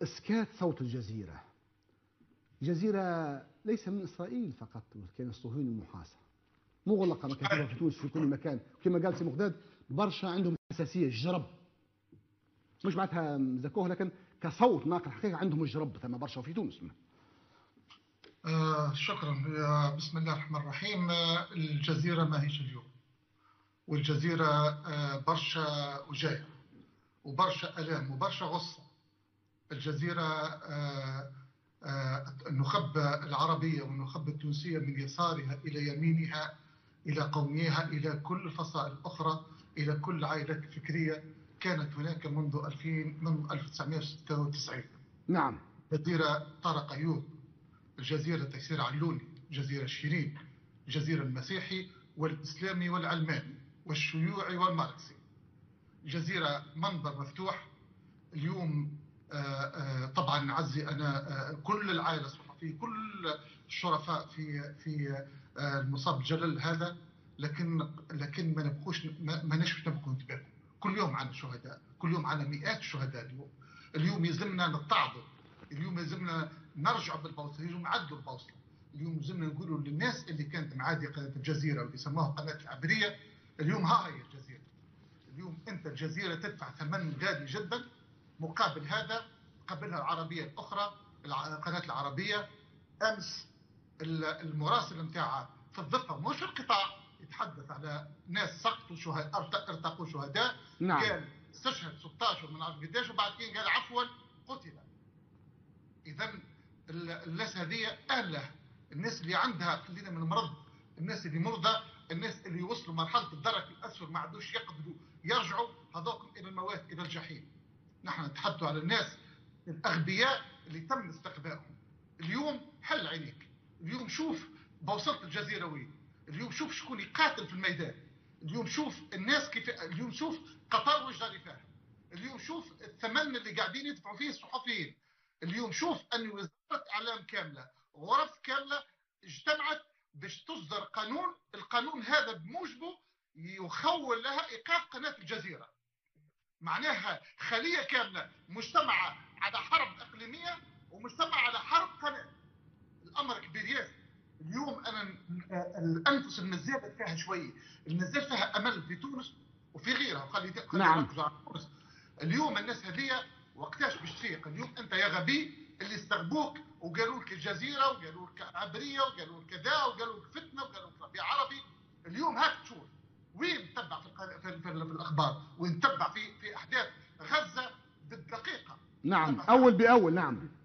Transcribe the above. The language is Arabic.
إسكات صوت الجزيرة. الجزيرة ليس من إسرائيل فقط، والكيان الصهيوني المحاصر مغلقة مكاتبها في تونس في كل مكان. كما قال سي مقداد برشا عندهم حساسية جرب، مش معناتها زكوه، لكن كصوت ناقل حقيقة عندهم جرب ثم برشا في تونس. شكرا. بسم الله الرحمن الرحيم. الجزيرة ما هيش اليوم، والجزيرة برشا وجاية وبرشا ألام وبرشا غصة. الجزيرة النخب العربية والنخب التونسية من يسارها إلى يمينها إلى قوميها إلى كل الفصائل الأخرى إلى كل عائلات فكرية كانت هناك منذ 1996. نعم. جزيرة طارق أيوب، الجزيرة تيسير علوني، جزيرة شيرين، الجزيرة المسيحي والإسلامي والعلماني والشيوعي والماركسي. جزيرة منبر مفتوح. اليوم طبعا نعزي أنا كل العائلة الصحفية، كل الشرفاء في المصاب جلل هذا، لكن ما نبقوش، ما نبقوا نتباهوا. كل يوم عنا شهداء، كل يوم عنا مئات الشهداء. اليوم يلزمنا نتعظوا، اليوم يلزمنا نرجع بالبوصله، اليوم نعدوا البوصله. اليوم يلزمنا نقولوا للناس اللي كانت معاديه قناه الجزيره واللي سموها قناه العبريه، اليوم ها هي الجزيره. اليوم انت الجزيره تدفع ثمن غالي جدا. مقابل هذا قبلها العربيه الاخرى، القناه العربيه امس المراسل نتاعها في الضفه مش القطاع يتحدث على ناس سقطوا شهداء، ارتقوا شهداء. نعم. قال استشهد 16 وما نعرف قداش، وبعد كده قال عفوا قتل. اذا الناس هذه اهله، الناس اللي عندها خلينا من المرض، الناس اللي مرضى، الناس اللي وصلوا مرحله الدرك الاسفل ما عادوش يقدروا يرجعوا، هذوكم الى الموات الى الجحيم. نحن نتحدث على الناس الاغبياء اللي تم استقبالهم. اليوم حل عينيك، اليوم شوف بوصلة الجزيره وين، اليوم شوف شكون يقاتل في الميدان، اليوم شوف الناس كيف، اليوم شوف قطار وش جاري فيها، اليوم شوف الثمن اللي قاعدين يدفعوا فيه الصحفيين، اليوم شوف ان وزاره اعلام كامله، غرف كامله اجتمعت باش تصدر قانون. القانون هذا بموجبه يخول لها ايقاف قناه الجزيره. معناها خليه كامله مجتمعه على حرب اقليميه ومجتمع على حرب قناه. الامر كبير ياسر. اليوم انا الانفس المزالت فيها شويه، المزال فيها امل في تونس وفي غيرها، وخلي نعم. نركزوا على تونس. اليوم الناس هذه وقتاش باش تفيق؟ اليوم انت يا غبي اللي استغبوك وقالوا لك الجزيره وقالوا لك عبريه وقالوا لك كذا وقالوا لك فتنه وقالوا لك ربيع عربي. اليوم هاك تشوف وين تتبع في الاخبار، وين تتبع في احداث غزه بالدقيقه. نعم، اول باول. نعم.